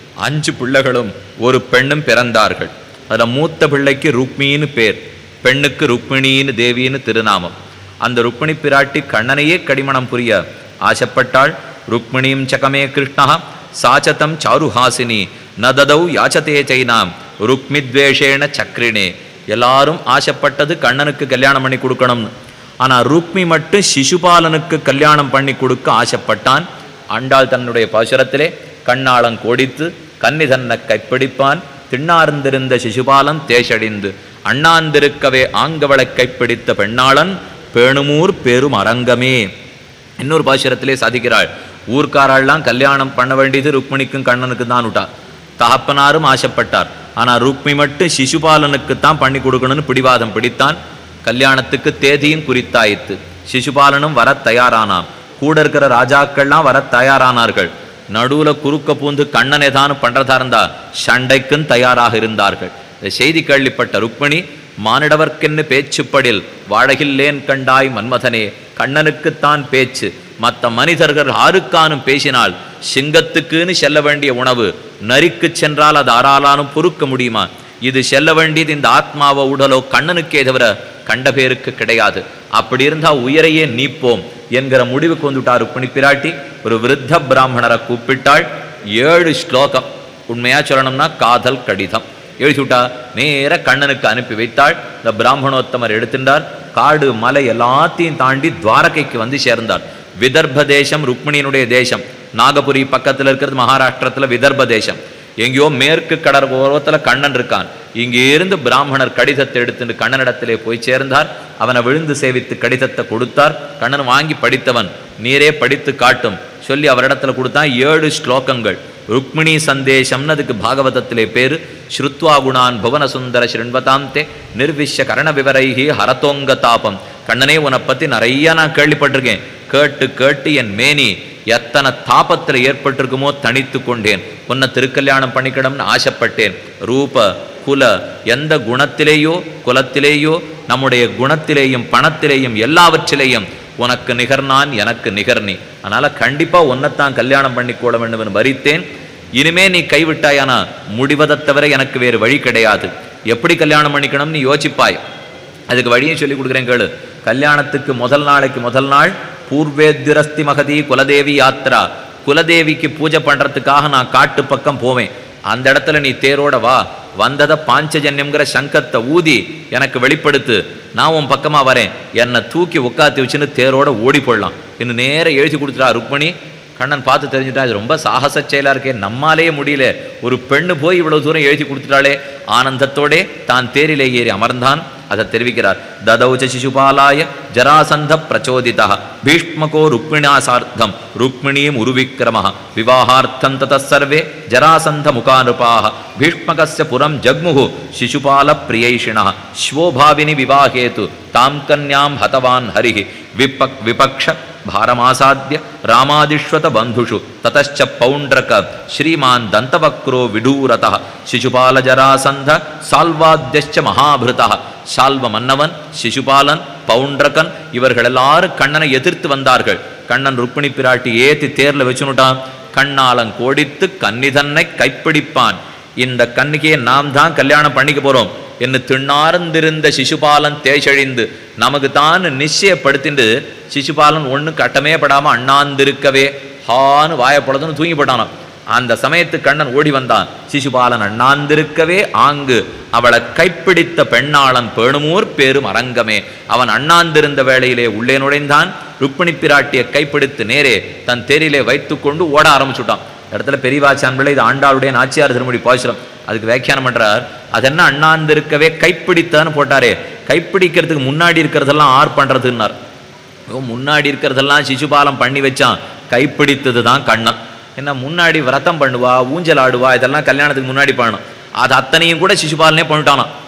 5 பிள்ளைகளும் ஒரு பெண்ணும் பிறந்தார்கள். அதில் மூத்த பிள்ளைக்கு ருக்மின்னு பேர், பெண்ணுக்கு ருக்மிணின்னு தேவின்னு திருநாமம். அந்த ருக்மிணி பிராட்டி கண்ணனையே கடிமணம் புரிய ஆசைப்பட்டாள். ருக்மிணீம் சகமே கிருஷ்ணா சாச்சதம் சாருஹாசினி நததௌ யாச்சதே சைனாம் ருக்மித்வேஷேண சக்ரினே. எல்லாரும் ஆசைப்பட்டது கண்ணனுக்கு கல்யாணம் பண்ணி கொடுக்கணும்னு. ஆனால் ருக்மி மட்டும் சிசுபாலனுக்கு கல்யாணம் பண்ணி கொடுக்க ஆசைப்பட்டான். ஆண்டாள் தன்னுடைய பாசுரத்திலே கண்ணாளம் கோடித்து கன்னி தன்னை கைப்பிடிப்பான் திண்ணார்ந்திருந்த சிசுபாலன் தேசடிந்து அண்ணாந்திருக்கவே ஆங்கவளை கைப்பிடித்த பெண்ணாளன் பேணுமூர் பெரும் அரங்கமே. இன்னொரு பாசுரத்திலே சாதிக்கிறாள், ஊர்க்காரெல்லாம் கல்யாணம் பண்ண வேண்டியது ருக்மிணிக்கும் கண்ணனுக்கு தான் விட்டா. தகப்பனாரும் ஆசைப்பட்டார். ஆனால் ருக்மி மட்டும் சிசுபாலனுக்குத்தான் பண்ணி கொடுக்கணும்னு பிடிவாதம் பிடித்தான். கல்யாணத்துக்கு தேதியும் குறித்தாயித்து. சிசுபாலனும் வர தயாரானான். கூட இருக்கிற ராஜாக்கள்லாம் வர தயாரானார்கள். நடுவில் குறுக்க பூந்து கண்ணன் ஏதானு பண்ணுறதா இருந்தா சண்டைக்கும் தயாராக இருந்தார்கள். இந்த செய்தி கேள்விப்பட்ட ருக்மிணி மானிடவர்க்கென்னு பேச்சுப்படில் வாழகில்லேன் கண்டாய் மன்மதனே. கண்ணனுக்குத்தான் பேச்சு, மற்ற மனிதர்கள் ஆருக்கானும் பேசினால் சிங்கத்துக்குன்னு செல்ல வேண்டிய உணவு நரிக்கு சென்றால் அது ஆறாலானும் பொறுக்க முடியுமா? இது செல்ல வேண்டியது இந்த ஆத்மாவோ உடலோ கண்ணனுக்கே தவிர கண்ட பேருக்கு கிடையாது. அப்படி இருந்தால் உயரையே நீப்போம் என்கிற முடிவுக்கு வந்துவிட்டார் ருக்மிணி பிராட்டி. ஒரு விருத்த பிராமணரை கூப்பிட்டாள். 7 ஸ்லோகம், உண்மையா சொல்லணும்னா காதல் கடிதம் எழுதிவிட்டா. நேர கண்ணனுக்கு அனுப்பி வைத்தாள். இந்த பிராமணோத்தமர் எடுத்துட்டார். காடு மலை எல்லாத்தையும் தாண்டி துவாரகைக்கு வந்து சேர்ந்தார். விதர்ப தேசம் ருக்மிணியினுடைய தேசம். நாகபுரி பக்கத்தில் இருக்கிறது மகாராஷ்டிரத்தில் விதர்ப தேசம். எங்கேயோ மேற்கு கடற்கோரத்தில் கண்ணன் இருக்கான். இங்கே இருந்து பிராமணர் கடிதத்தை எடுத்துட்டு கண்ணனிடத்திலே போய் சேர்ந்தார். அவனை விழுந்து சேவித்து கடிதத்தை கொடுத்தார். கண்ணன் வாங்கி படித்தவன், நீரே படித்து காட்டும் சொல்லி அவரிடத்துல கொடுத்தான். 7 ஸ்லோகங்கள். ருக்மிணி சந்தேசம்னு அதுக்கு பாகவதத்திலே பேரு. ஸ்ருத்வா குணான் புவன சுந்தர ஸ்ருண்வதாந்தே நிர்விஷ்ய கரண விவரைகி ஹரதோங்க தாபம். கண்ணனே, உன்னை பற்றி நிறைய நான் கேள்விப்பட்டிருக்கேன். கேட்டு கேட்டு என் மேனி எத்தனை தாபத்தில் ஏற்பட்டிருக்குமோ தனித்து கொண்டேன். உன்னை திருக்கல்யாணம் பண்ணிக்கிடம்னு ஆசைப்பட்டேன். ரூப குல எந்த குணத்திலேயோ குலத்திலேயோ நம்முடைய குணத்திலேயும் பணத்திலேயும் எல்லாவற்றிலேயும் உனக்கு நிகர் நான், எனக்கு நிகர் நீ. அதனால கண்டிப்பா உன்னைத்தான் கல்யாணம் பண்ணிக்கொள்ள வேண்டும் வரித்தேன். இனிமே நீ கைவிட்டாயானா முடிவதை தவிர எனக்கு வேறு வழி கிடையாது. எப்படி கல்யாணம் பண்ணிக்கணும்னு யோசிப்பாய். அதுக்கு வழியும் சொல்லி கொடுக்குறேன் கேளு. கல்யாணத்துக்கு முதல் நாள் பூர்வேத்யுரஸ்தி மகதி குலதேவி யாத்ரா. குலதேவிக்கு பூஜை பண்றதுக்காக நான் காட்டு பக்கம் போவேன். அந்த இடத்துல நீ தேரோட வா. வந்ததை பாஞ்சஜன்யம்ங்கிற சங்கத்தை ஊதி எனக்கு வெளிப்படுத்து. நான் உன் பக்கமா வரேன். என்னை தூக்கி உட்காத்தி வச்சுன்னு தேரோட ஓடி போடலாம். இன்னும் நேரம் எழுதி கொடுத்துட்டா ருக்மிணி. கண்ணன் பார்த்து தெரிஞ்சுட்டா, இது ரொம்ப சாகச செயலா இருக்கே, நம்மாலே முடியல. ஒரு பெண்ணு போய் இவ்வளவு தூரம் எழுதி கொடுத்துட்டாளே. ஆனந்தத்தோடே தான் தேரிலே ஏறி அமர்ந்தான். அதை தெரிவிக்கிறார். ததௌச்ச சிசுபாலாய ஜராசந்த பிரச்சோதிதா பீஷ்மகோ ருக்மிணாசார்த்தம் ருக்மிணீம் உருவிக்ரமः விவாஹார்த்தம் ததः சர்வே ஜராசந்த முகானுபாः பீஷ்மகஸ்ய புரம் ஜக்முஹு சிசுபால பிரியைஷிணः ஸ்வோபாவினி விவாஹேது தாம் கன்யாம் ஹதவான் ஹரிஹி விபக்ஷ भारमासाद्य रामादिश्वत बंधुषु ततश्च पौंड्रक श्रीमान दंतवक्रो विडूरतः शिशुपाल जरासंध साल्वाद्यश्च महाभृतः சால்வ மன்னவன் சிசுபாலன் பவுண்டரகன் இவர்கள் எல்லாரும் கண்ணனை எதிர்த்து வந்தார்கள். கண்ணன் ருக்மிணி பிராட்டி ஏத்தி தேர்ல வச்சுனுட்டான். கண்ணாலன் கோடித்து கன்னிதன்னை கைப்பிடிப்பான். இந்த கன்னிகையை நாம் தான் கல்யாணம் பண்ணிக்க போறோம் என்று திண்ணார்ந்திருந்த சிசுபாலன் தேசழிந்து நமக்கு தான் நிச்சயப்படுத்திட்டு சிசுபாலன் ஒண்ணு கட்டமே படாம அண்ணாந்திருக்கவே ஹான்னு வாயப்படதுன்னு தூங்கி போட்டானான். அந்த சமயத்து கண்ணன் ஓடி வந்தான். சிசுபாலன் அண்ணாந்திருக்கவே ஆங்கு அவளை கைப்பிடித்த பெண்ணாளன் பேணுமூர் பேரும் அரங்கமே. அவன் அண்ணாந்திருந்த வேளையிலே உள்ளே நுழைந்தான். ருக்மிணி பிராட்டியை கைப்பிடித்து நேரே தன் தேரிலே வைத்து கொண்டு ஓட ஆரம்பிச்சுட்டான். இடத்துல பெரியவாச்சான் பிள்ளை இது ஆண்டாளுடைய நாச்சியார் திருமொழி பாசுரம். அதுக்கு வியாக்கியானம் பண்றார். அது என்ன அண்ணாந்திருக்கவே கைப்பிடித்தான்னு போட்டாரே, கைப்பிடிக்கிறதுக்கு முன்னாடி இருக்கிறதெல்லாம் ஆர் பண்றதுன்னார். முன்னாடி இருக்கிறதெல்லாம் சிசுபாலம் பண்ணி வச்சான், கைப்பிடித்தது தான் கண்ணன். என்ன முன்னாடி விரதம் பண்ணுவா, ஊஞ்சல் ஆடுவா, இதெல்லாம் கல்யாணத்துக்கு முன்னாடி பண்ணணும். அது அத்தனையும் கூட சிசுபாலனே பண்ணிட்டானான்.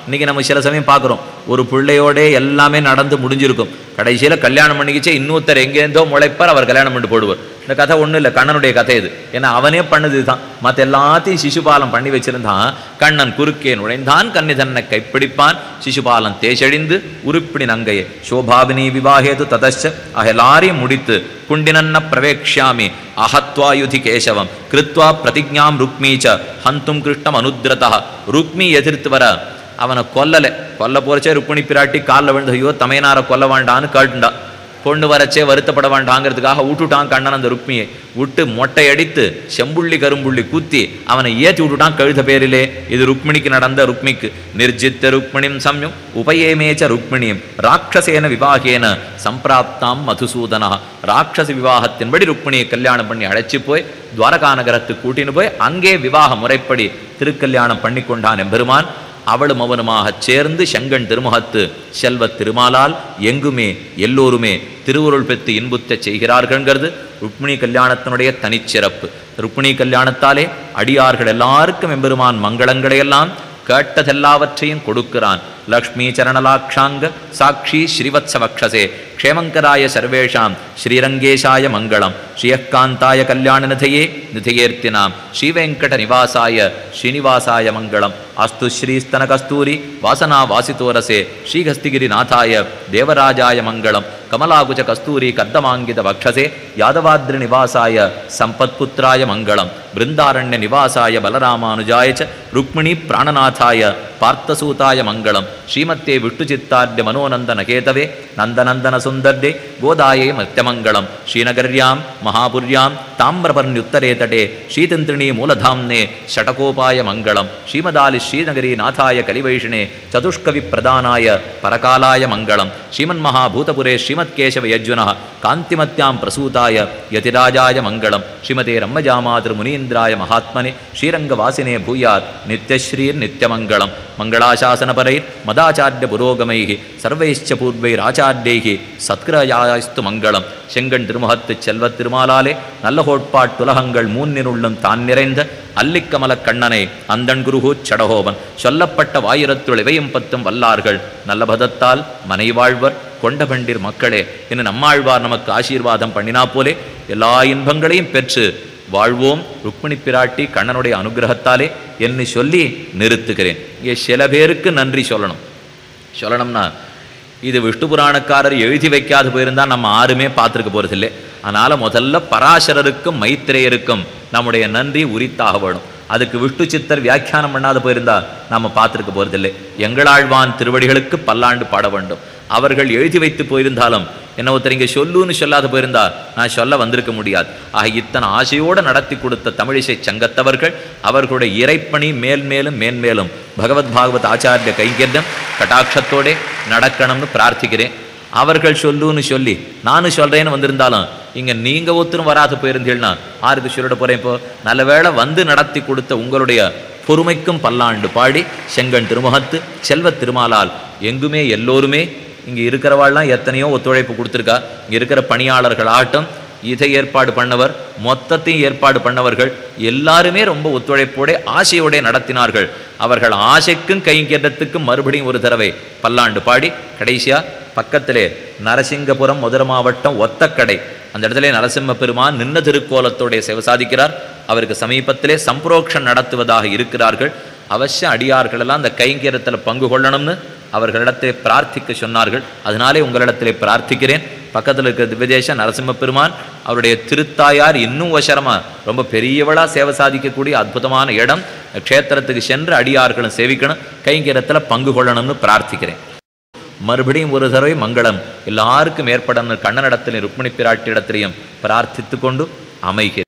இன்னைக்கு நம்ம சில சமயம் பார்க்குறோம், ஒரு பிள்ளையோட எல்லாமே நடந்து முடிஞ்சிருக்கும், கடைசியில் கல்யாணம் பண்ணிக்கிச்சே இன்னொருத்தர் எங்கேருந்தோ முளைப்பார், அவர் கல்யாணம் பண்ணிட்டு போடுவார். இந்த கதை ஒன்றும் இல்லை, கண்ணனுடைய கதை இது. ஏன்னா அவனே பண்ணது தான். மற்ற எல்லாத்தையும் சிசுபாலம் பண்ணி வச்சிருந்தான். கண்ணன் குறுக்கே நுழைந்தான், கன்னி தன்னை கைப்பிடிப்பான், சிசுபாலம் தேசழிந்து உருப்பிடி நங்கையே சோபாபினி விவாகேது ததச்ச. எல்லாரையும் முடித்து குண்டினன்ன பிரவேக்ஷாமி அஹத்வாயுதி கேசவம் கிருத்வா பிரதிஜாம் ருக்மீச்ச ஹந்தும் கிருஷ்ணம் அனுத்ரதா. ருக்மி எதிர்த்து வர அவனை கொல்ல போறச்சே ருக்மிணி பிராட்டி காலில் விழுந்து, ஐயோ தமையனாரை கொல்ல வேண்டான்னு கேட்டுண்டா. பொண்ணு வரச்சே வருத்தப்பட வேண்டாங்கிறதுக்காக விட்டுட்டான் கண்ணன். அந்த ருக்மியை விட்டு மொட்டை அடித்து செம்புள்ளி கரும்புள்ளி கூத்தி அவனை ஏற்றி விட்டுட்டான் கழுத பேரிலே. இது ருக்மிணிக்கு நடந்த. ருக்மிக்கு நிர்ஜித்த ருக்மிணிம் சம்யம் உபயேமேச்ச ருக்மிணியும் ராட்சசேன விவாகேன சம்பிராப்தாம் மதுசூதனா. ராட்சச விவாகத்தின்படி ருக்மிணியை கல்யாணம் பண்ணி அழைச்சி போய் துவாரகா நகரத்துக்கு கூட்டின்னு போய் அங்கே விவாக முறைப்படி திருக்கல்யாணம் பண்ணி கொண்டான் எம்பெருமான். அவளும் அவனுமாக சேர்ந்து செங்கண் திருமுகத்து செல்வ திருமாலால் எங்குமே எல்லோருமே திருவுருள் பெற்று இன்புத்த செய்கிறார்கள்ங்கிறது ருக்மிணி கல்யாணத்தினுடைய தனிச்சிறப்பு. ருக்மிணி கல்யாணத்தாலே அடியார்கள் எல்லாருக்கும் எம்பெருமான் மங்களங்களையெல்லாம் கேட்டதெல்லாவற்றையும் கொடுக்கிறான். லக்ஷ்மி சரணலாட்சாங்க சாட்சி ஸ்ரீவத்சவக்ஷசே க்ஷேமங்கராய சர்வேஷாம் ஸ்ரீரங்கேஷாய மங்களம் ஸ்ரீயக்காந்தாய கல்யாணநிதையே நிதையேர்த்தினாம் ஸ்ரீவெங்கட நிவாசாய ஸ்ரீனிவாசாய மங்களம் அஸ்து ஸ்ரீஸ்தன கஸ்தூரி வாசனா வாசிதோரசே ஸ்ரீஹஸ்திகிரிநாதாய தேவராஜாய மங்களம் கமலாகுஜ கஸ்தூரி கர்தமாங்கித வக்ஷசே யாதவாத்ரி நிவாசாய சம்பத்புத்திராய மங்களம் பிருந்தாரண்ய நிவாசாய பலராமானுஜாய ச ருக்மிணி பிராணநாதாய பார்த்தசூதாய மங்களம் ஸ்ரீமத்தே விஷ்ணுச்சித்தார்ய மனோநந்தன கேதவே நந்தநந்தன சுந்தர்டே கோதாயே மத்தியமங்கலம் ஸ்ரீநகர்யாம் மகாபுர்யாம் தாமிரபர்ணியுத்தரே தடே ஸ்ரீதந்திரிணி மூலதாம்னே ஷடகோபாய மங்களம் ஸ்ரீமதாலி ஸ்ரீநகரி நாதாய கலிவைஷிணே சதுஷ்கவி பிரதானாய பரகாலாய மங்களம் ஸ்ரீமன்மகாபூதபுரே ஸ்ரீமத்கேசவ யஜ்வனः காந்திமத்யாம் பிரசூதாய யதிராஜாய மங்களம் ஸ்ரீமதே ரம்மஜாமாதிரு முனீந்திராய மகாத்மனே ஸ்ரீரங்கவாசினே பூயாத் நித்யஸ்ரீர் நித்யமங்கலம் மங்களாசாசனபரைர் மதாச்சாரிய புரோகமைः சர்வைश्च பூர்வைராச்சாரியைः சத்கிரயாஸ்து மங்களம். செங்கண் திருமுகத்து செல்வத் திருமாலாலே நல்ல கோட்பாட்டுலகங்கள் மூன்னினுள்ளும் தான் நிறைந்த அல்லிக்கமலக் கண்ணனை அந்தன் குருகூ சடகோபன் சொல்லப்பட்ட வாயிரத்துள் இவையும் பத்தும் வல்லார்கள் நல்ல பதத்தால் மனை வாழ்வர் கொண்ட பண்டிர் மக்களே என்று நம்மாழ்வார் நமக்கு ஆசீர்வாதம் பண்ணினா போலே எல்லா இன்பங்களையும் பெற்று வாழ்வோம் ருக்மிணி பிராட்டி கண்ணனுடைய அனுகிரகத்தாலே என்று சொல்லி நிறுத்துகிறேன். இங்கே சில பேருக்கு நன்றி சொல்லணும்னா இது விஷ்ணு புராணக்காரர் எழுதி வைக்காது போயிருந்தால் நம்ம யாருமே பார்த்துருக்க போகிறதில்லை. அதனால் முதல்ல பராசரருக்கும் மைத்திரேயருக்கும் நம்முடைய நன்றி உரித்தாக வேணும். அதுக்கு விஷ்ணு சித்தர் வியாக்கியானம் பண்ணாத போயிருந்தா நம்ம பார்த்துருக்க போகிறதில்லை. எங்களாழ்வான் திருவடிகளுக்கு பல்லாண்டு பாட வேண்டும். அவர்கள் எழுதி வைத்து போயிருந்தாலும் என்ன ஒருத்தர் இங்கே சொல்லுன்னு சொல்லாத போயிருந்தா நான் சொல்ல வந்திருக்க முடியாது. ஆக இத்தனை ஆசையோடு நடத்தி கொடுத்த தமிழிசை சங்கத்தவர்கள் அவர்களுடைய இறைப்பணி மேன்மேலும் பகவத் பாகவத் ஆச்சாரிய கைங்கரியம் கட்டாட்சத்தோட நடக்கணும்னு பிரார்த்திக்கிறேன். அவர்கள் சொல்லுன்னு சொல்லி நானும் சொல்கிறேன்னு வந்திருந்தாலும் இங்கே நீங்கள் ஒருத்தரும் வராது போயிருந்தீங்கன்னா ஆருக்கு சொல்லிட போகிறேன். இப்போ நல்ல வேளை வந்து நடத்தி கொடுத்த உங்களுடைய பொறுமைக்கும் பல்லாண்டு பாடி செங்கண் திருமுகத்து செல்வ திருமாலால் எங்குமே எல்லோருமே இங்கே இருக்கிறவாள்லாம் எத்தனையோ ஒத்துழைப்பு கொடுத்துருக்கா. இங்கே இருக்கிற பணியாளர்கள் ஆகட்டும், இதை ஏற்பாடு பண்ணவர், மொத்தத்தையும் ஏற்பாடு பண்ணவர்கள் எல்லாருமே ரொம்ப ஒத்துழைப்போட ஆசையோட நடத்தினார்கள். அவர்கள் ஆசைக்கும் கைங்கரியத்துக்கும் மறுபடியும் ஒரு தடவை பல்லாண்டு பாடி கடைசியாக பக்கத்திலே நரசிங்கபுரம் மதுரை மாவட்டம் ஒத்தக்கடை அந்த இடத்துல நரசிம்ம பெருமான் நின்ன திருக்கோலத்தோடைய சேவை சாதிக்கிறார். அவருக்கு சமீபத்திலே சம்பரோக்ஷம் நடத்துவதாக இருக்கிறார்கள். அவசியம் அடியார்களெல்லாம் அந்த கைங்கரியத்தில் பங்கு கொள்ளணும்னு அவர்களிடத்திலே பிரார்த்திக்க சொன்னார்கள். அதனாலே உங்களிடத்திலே பிரார்த்திக்கிறேன். பக்கத்தில் இருக்கிற திவ்யதேச நரசிம்ம பெருமான் அவருடைய திருத்தாயார் இன்னும் வசரமாக ரொம்ப பெரியவளாக சேவை சாதிக்கக்கூடிய அற்புதமான இடம். க்ஷேத்திரத்துக்கு சென்று அடியார்களும் சேவிக்கணும், கைங்கரியத்தில் பங்கு கொள்ளணும்னு பிரார்த்திக்கிறேன். மறுபடியும் ஒரு தடவை மங்களம் எல்லாருக்கும் ஏற்படணும். கண்ணனிடத்திலையும் ருக்மிணி பிராட்டி இடத்திலையும் பிரார்த்தித்து கொண்டு அமைகிறேன்.